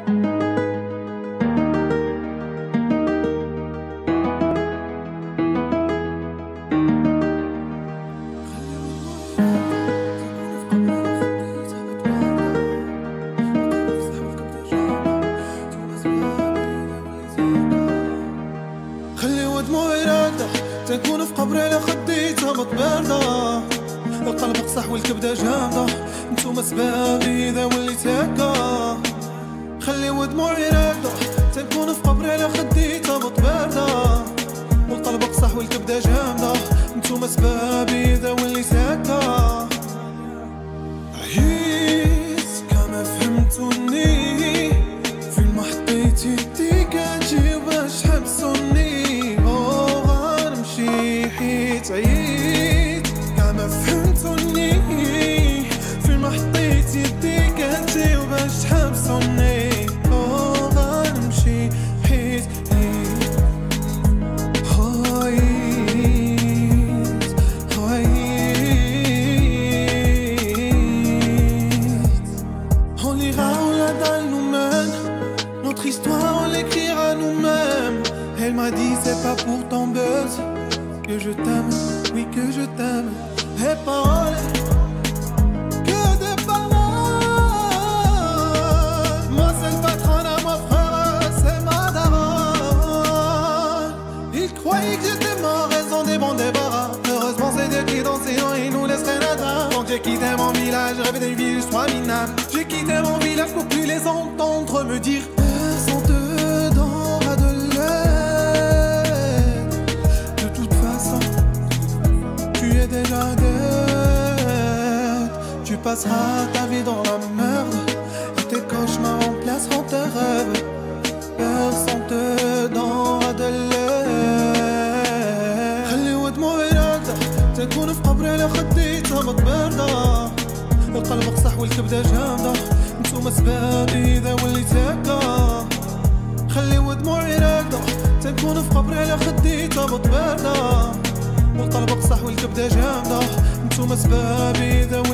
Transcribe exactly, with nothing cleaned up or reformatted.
دموعي راكدة تنكون في قبري على خدي تهبط باردة، القلب قصح والكبدة جامدة، نتوما سبابي إذا وليت هكا. خليو دموعي راكدة تنكون في قبري على خدي تهبط باردة، والقلب قصح والكبدة جامدة، نتوما سبابي إذا وليت هكا. عييت كما فهمتوني فين ما حطيت يديك اجي باش حبسوني، عييت كما فهمتوني فين ما حطيت يديك انتي وباش تحبسوني. اوه غنمشي حيت عييت عييت عييت. On ira au-delà de nous-mêmes, notre histoire on l'écrira nous-mêmes. Elle m'a dit c'est pas pour ton buzz que je t'aime, oui que je t'aime. Et paroles, que des paroles. Moi c'est le patron à mon frère, c'est ma daronne. Ils croyaient que j'étais mort, raison des bons débarras. Heureusement c'est Dieu qui danse et il nous laisserait nada. Donc j'ai quitté mon village, rêvé d'une vie juste trois minables. J'ai quitté mon village pour plus les entendre me dire sans dedans à de l'aide. De toute façon tu es déjà dead. Tu passeras ta vie dans la merde et tes cauchemars remplaceront tes rêves. Personne te donnera de l'aide. خليو دموعي راكدة تكون في قبري على خدي تهبط باردة، القلب قصح والكبدة جامدة، نتوما سبابي إذا وليت هكا. خليو دموعي راكدة تكون في قبري على خدي تهبط باردة، والقلب قصح والكبدة جامدة، نتوما سبابي إذا